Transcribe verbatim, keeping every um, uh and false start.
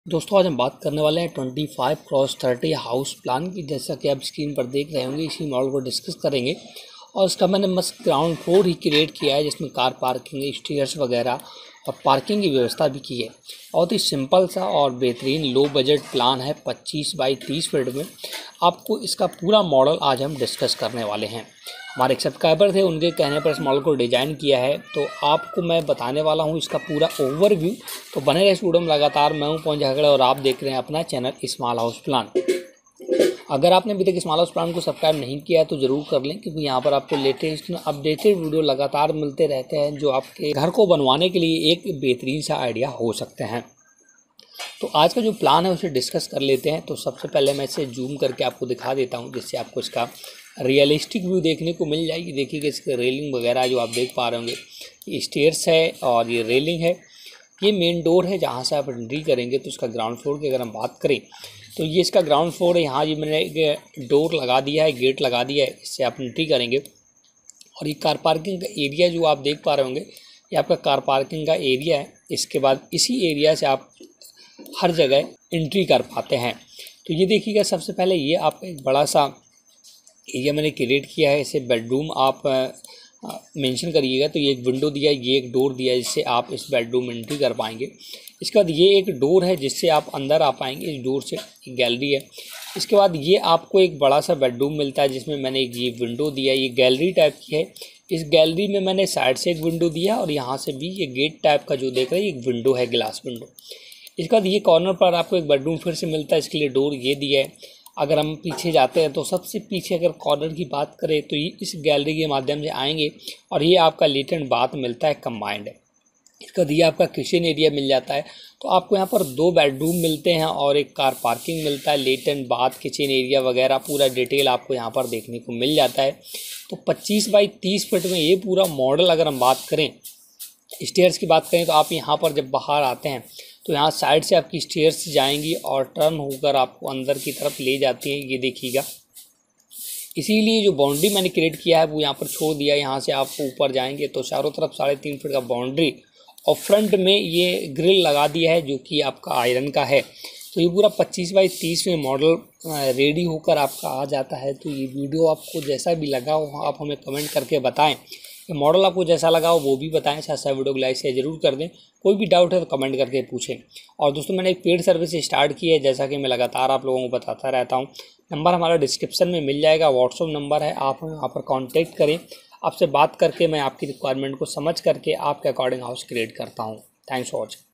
दोस्तों आज हम बात करने वाले हैं twenty five cross thirty house plan की। जैसा कि आप स्क्रीन पर देख रहे होंगे, इसी मॉडल को डिस्कस करेंगे। और इसका मैंने मस्त ग्राउंड फ्लोर ही क्रिएट किया है, जिसमें कार पार्किंग, स्टेयर्स वगैरह और पार्किंग की व्यवस्था भी की है। बहुत ही सिंपल सा और बेहतरीन लो बजट प्लान है। पच्चीस बाई तीस फीट में आपको इसका पूरा मॉडल आज हम डिस्कस करने वाले हैं। हमारे एक सब्सक्राइबर थे, उनके कहने पर इस मॉडल को डिज़ाइन किया है, तो आपको मैं बताने वाला हूं इसका पूरा ओवरव्यू। तो बने रहे स्टूडियो में लगातार। मैं हूं पवन झगड़े और आप देख रहे हैं अपना चैनल स्मॉल हाउस प्लान। अगर आपने अभी तक स्मॉल हाउस प्लान को सब्सक्राइब नहीं किया तो ज़रूर कर लें, क्योंकि यहाँ पर आपको लेटेस्ट अपडेटेड वीडियो लगातार मिलते रहते हैं, जो आपके घर को बनवाने के लिए एक बेहतरीन सा आइडिया हो सकते हैं। तो आज का जो प्लान है उसे डिस्कस कर लेते हैं। तो सबसे पहले मैं इसे जूम करके आपको दिखा देता हूं, जिससे आपको इसका रियलिस्टिक व्यू देखने को मिल जाएगी। देखिए इसके रेलिंग वगैरह जो आप देख पा रहे होंगे, ये स्टेयर्स है और ये रेलिंग है। ये मेन डोर है जहां से आप एंट्री करेंगे। तो इसका ग्राउंड फ्लोर की अगर हम बात करें तो ये इसका ग्राउंड फ्लोर है। यहाँ ये मैंने डोर लगा दिया है, गेट लगा दिया है, इससे आप एंट्री करेंगे। और ये कार पार्किंग का एरिया जो आप देख पा रहे होंगे, ये आपका कार पार्किंग का एरिया है। इसके बाद इसी एरिया से आप हर जगह एंट्री कर पाते हैं। तो ये देखिएगा, सबसे पहले ये आपका एक बड़ा सा एरिया मैंने क्रिएट किया है। इसे बेडरूम आप मेंशन करिएगा। तो ये एक विंडो दिया है, ये एक डोर दिया है, जिससे आप इस बेडरूम में एंट्री कर पाएंगे। इसके बाद ये एक डोर है जिससे आप अंदर आ पाएंगे। इस डोर से एक गैलरी है। इसके बाद ये आपको एक बड़ा सा बेडरूम मिलता है, जिसमें मैंने एक ये विंडो दिया है, ये गैलरी टाइप की है। इस गैलरी में मैंने साइड से एक विंडो दिया और यहाँ से भी ये गेट टाइप का जो देख रहे हैं, एक विंडो है, ग्लास विंडो। इसके बाद ये कॉर्नर पर आपको एक बेडरूम फिर से मिलता है, इसके लिए डोर ये दिया है। अगर हम पीछे जाते हैं तो सबसे पीछे अगर कॉर्नर की बात करें तो ये इस गैलरी के माध्यम से आएंगे और ये आपका लेटेंट बाथ मिलता है, कंबाइंड है। इसका दिया आपका किचन एरिया मिल जाता है। तो आपको यहाँ पर दो बेडरूम मिलते हैं और एक कार पार्किंग मिलता है, लेटेंट बाथ, किचन एरिया वगैरह पूरा डिटेल आपको यहाँ पर देखने को मिल जाता है। तो पच्चीस बाई तीस फीट में ये पूरा मॉडल। अगर हम बात करें स्टेयर्स की बात करें तो आप यहाँ पर जब बाहर आते हैं तो यहाँ साइड से आपकी स्टेयर्स जाएंगी और टर्न होकर आपको अंदर की तरफ ले जाती हैं। ये देखिएगा, इसीलिए जो बाउंड्री मैंने क्रिएट किया है वो यहाँ पर छोड़ दिया है। यहाँ से आप ऊपर जाएंगे तो चारों तरफ साढ़े तीन फीट का बाउंड्री और फ्रंट में ये ग्रिल लगा दिया है, जो कि आपका आयरन का है। तो ये पूरा पच्चीस बाई तीस में मॉडल रेडी होकर आपका आ जाता है। तो ये वीडियो आपको जैसा भी लगा हो आप हमें कमेंट करके बताएं। ये मॉडल आपको जैसा लगा हो वो भी बताएं। साथ साथ वीडियो को लाइक शेयर जरूर कर दें। कोई भी डाउट है तो कमेंट करके पूछें। और दोस्तों मैंने एक पेड सर्विस स्टार्ट की है, जैसा कि मैं लगातार आप लोगों को बताता रहता हूं। नंबर हमारा डिस्क्रिप्शन में मिल जाएगा, व्हाट्सअप नंबर है, आप वहाँ पर कॉन्टैक्ट करें। आपसे बात करके मैं आपकी रिक्वायरमेंट को समझ करके आपके अकॉर्डिंग हाउस क्रिएट करता हूँ। Thanks for watching.